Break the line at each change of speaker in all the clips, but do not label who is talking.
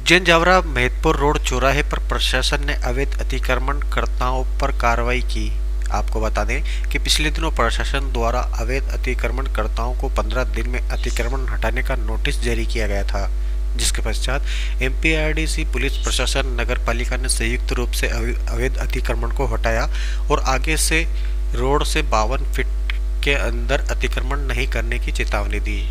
Ujjain Jaora Mehatpur road चौराहे पर प्रशासन ने अवैध अतिक्रमणकर्ताओं पर कार्रवाई की। आपको बता दें कि पिछले दिनों प्रशासन द्वारा अवैध अतिक्रमणकर्ताओं को 15 दिन में अतिक्रमण हटाने का नोटिस जारी किया गया था, जिसके पश्चात एमपीआरडीसी पुलिस प्रशासन नगर पालिका ने संयुक्त रूप से अवैध अतिक्रमण को हटाया और आगे से रोड से 52 फीट के अंदर अतिक्रमण नहीं करने की चेतावनी दी।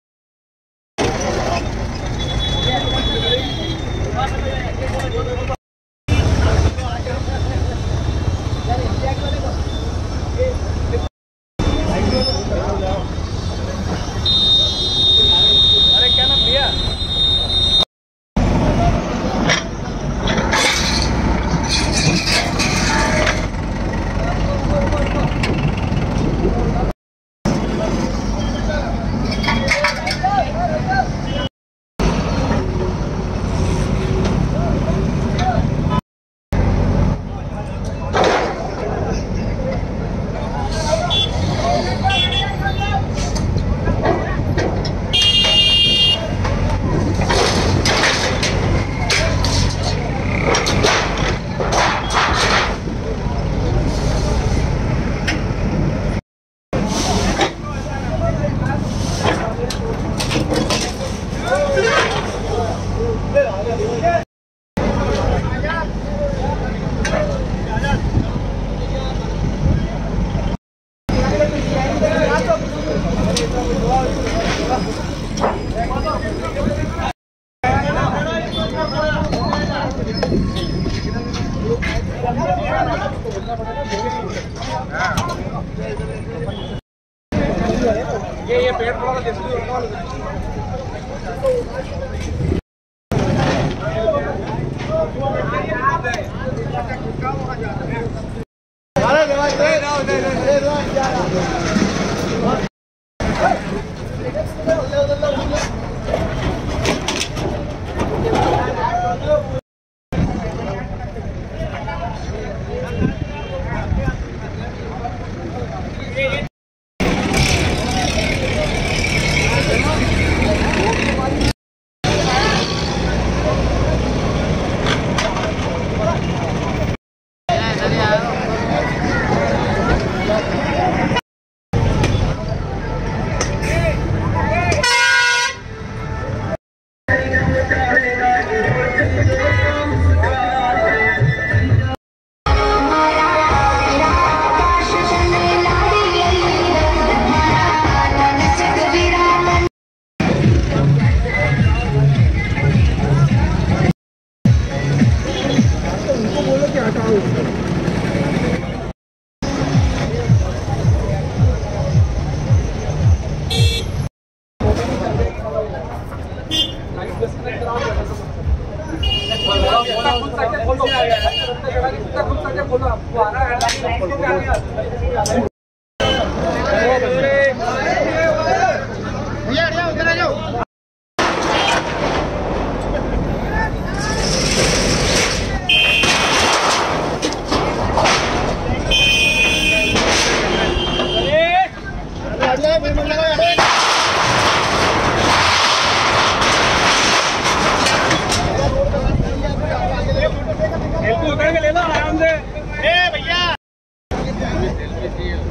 ये पेड़ पौधा जैसे ले लो आराम से। भैया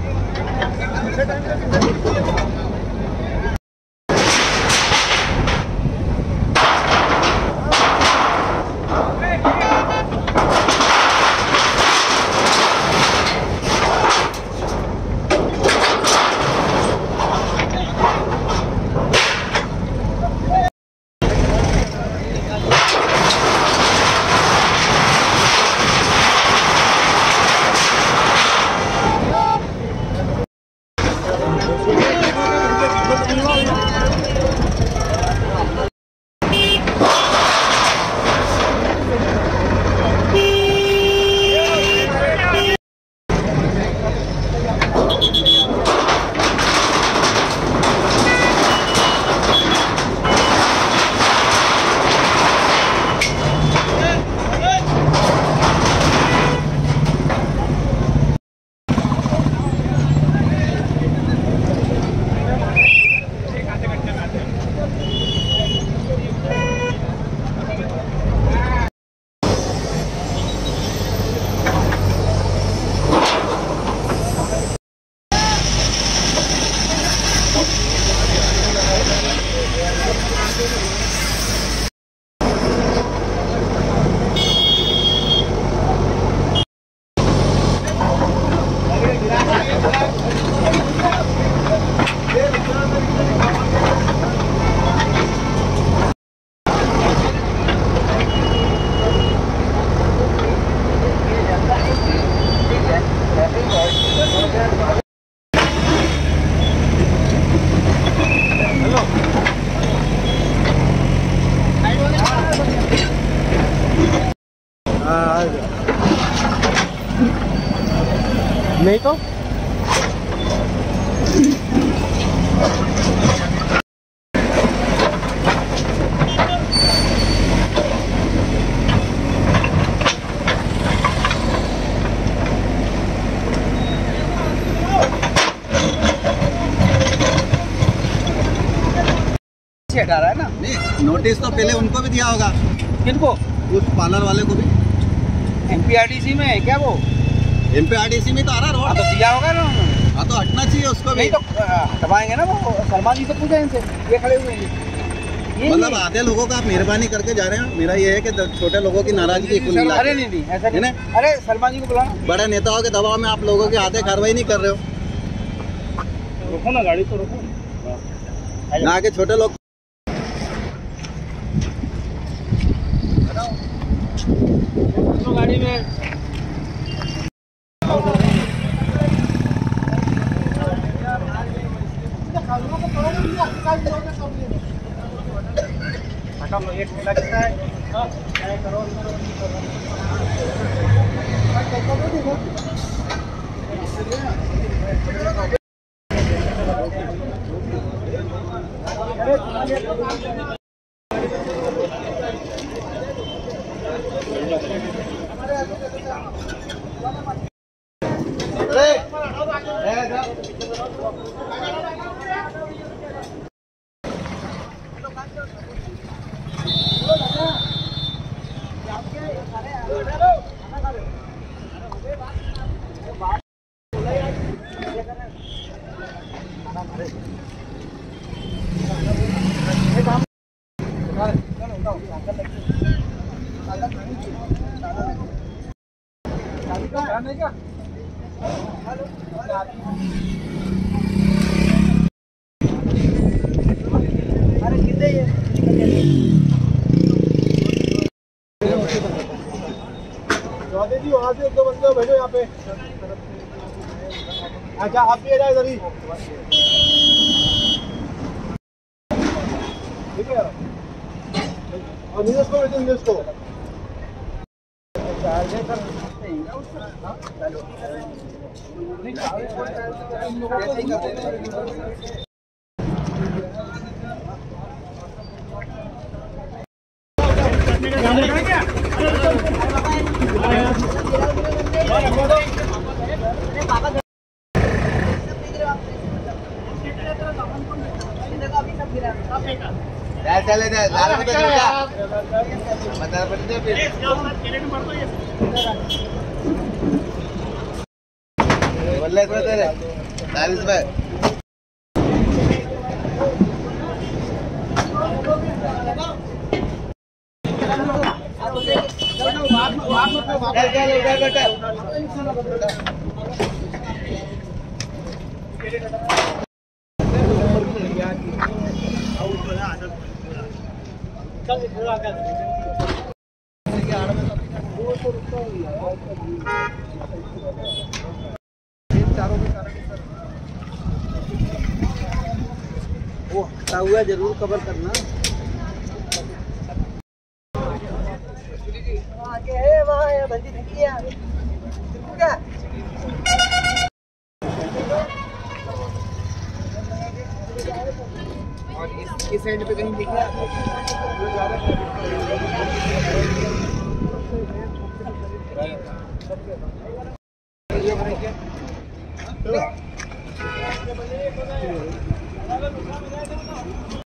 नहीं तो हटा रहा है ना।
नहीं, नोटिस तो पहले उनको भी दिया होगा।
किनको?
उस पार्लर वाले को भी।
एमपीआरडीसी में है क्या वो?
एमपीआरडीसी में तो आ रहा रोड।
तो दिया होगा ना उन्होंने।
हाँ, तो हटना चाहिए उसको भी।
नहीं तो हटवाएंगे ना वो। सलमान जी से पूछे इनसे, ये खड़े हुए हैं।
मतलब आधे लोगों का आप मेहरबानी करके जा रहे हैं। मेरा ये है कि छोटे लोगों की नाराजगी कुल मिला के।
अरे नहीं ऐसा नहीं। अरे सलमान जी को बुलाना।
बड़े नेताओं के दबाव में आप लोगों के आधे कार्रवाई नहीं कर रहे हो।
रुको ना, गाड़ी तो रुको
ना के छोटे लोग
गाड़ी में। ये ठेला कितना है? जी वहाँ से एक दो बंदे भेजो यहाँ पे। अच्छा आप भी आ जाए इधर ही, ठीक है। और नीरज को भेजो, नीरज को। चले वो हटा हुआ जरूर कवर करना। आगे है वहाँ है बंदी दिखी है क्या? और इस साइड पे कहीं दिख रहा है?